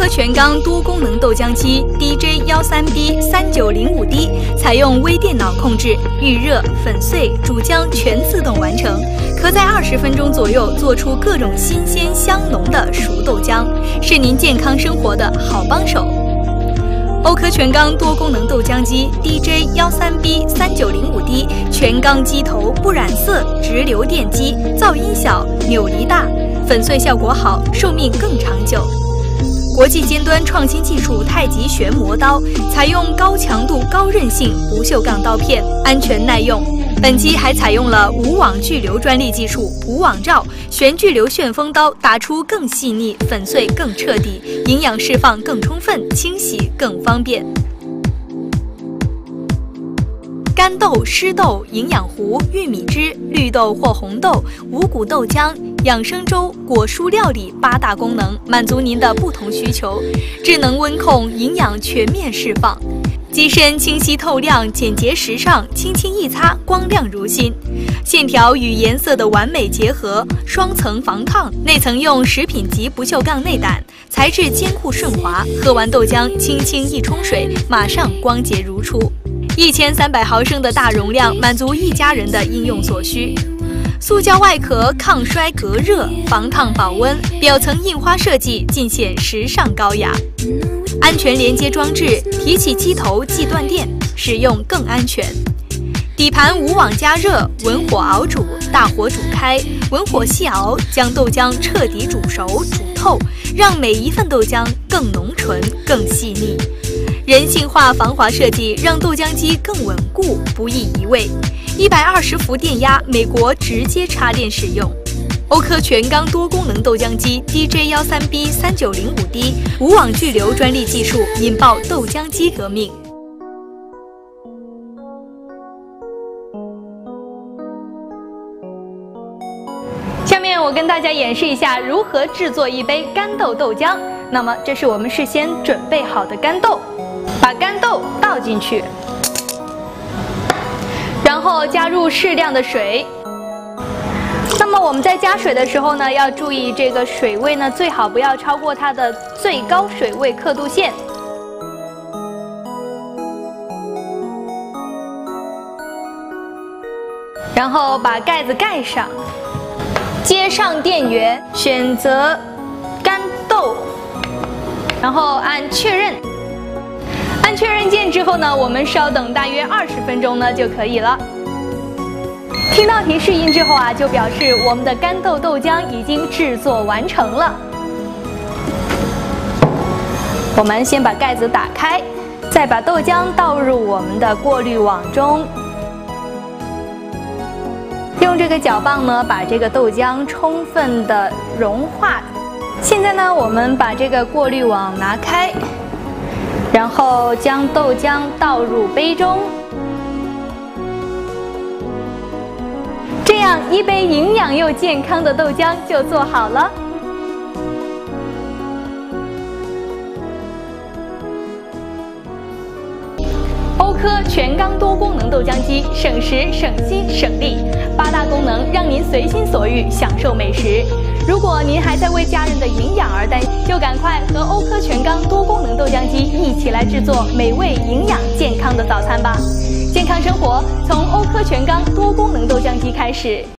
全钢多功能豆浆机 DJ13B3905D 采用微电脑控制，预热、粉碎、煮浆全自动完成，可在20分钟左右做出各种新鲜香浓的熟豆浆，是您健康生活的好帮手。欧科全钢多功能豆浆机 DJ13B3905D 全钢机头，不染色，直流电机，噪音小，扭力大，粉碎效果好，寿命更长久。国际尖端创新技术太极旋磨刀，采用高强度、高韧性不锈钢刀片，安全耐用。本机还采用了无网聚流专利技术，无网罩、旋聚流旋风刀，打出更细腻，粉碎更彻底，营养释放更充分，清洗更方便。干豆、湿豆、营养糊、玉米汁、绿豆或红豆、五谷豆浆、养生粥、果蔬料理8大功能，满足您的不同需求。智能温控，营养全面释放。机身清晰透亮，简洁时尚，轻轻一擦，光亮如新。线条与颜色的完美结合，双层防烫，内层用食品级不锈钢内胆，材质坚固顺滑，喝完豆浆轻轻一冲水，马上光洁如初。1300毫升的大容量，满足一家人的应用所需。塑胶外壳抗摔隔热，防烫保温，表层印花设计尽显时尚高雅。安全连接装置，提起机头即断电，使用更安全。底盘无网加热，文火熬煮，大火煮开，文火细熬，将豆浆彻底煮熟煮透，让每一份豆浆更浓醇更细腻。人性化防滑设计让豆浆机更稳固，不易移位。120伏电压，美国直接插电使用。欧科全钢多功能豆浆机 DJ13B3905D 无网聚流专利技术，引爆豆浆机革命。下面我跟大家演示一下如何制作一杯干豆豆浆。那么这是我们事先准备好的干豆，把干豆倒进去，然后加入适量的水。那么我们在加水的时候呢，要注意这个水位呢，最好不要超过它的最高水位刻度线。然后把盖子盖上，接上电源，选择干豆，然后按确认。按确认键之后呢，我们稍等大约20分钟呢就可以了。听到提示音之后啊，就表示我们的干豆豆浆已经制作完成了。我们先把盖子打开，再把豆浆倒入我们的过滤网中，用这个搅棒呢，把这个豆浆充分的融化。现在呢，我们把这个过滤网拿开，然后将豆浆倒入杯中。这样一杯营养又健康的豆浆就做好了。欧科全钢多功能豆浆机，省时省心省力，8大功能让您随心所欲享受美食。如果您还在为家人的营养而担心，就赶快和欧科全钢多功能豆浆机一起来制作美味、营养、健康的早餐吧！健康生活从欧科全钢多功能豆浆机开始。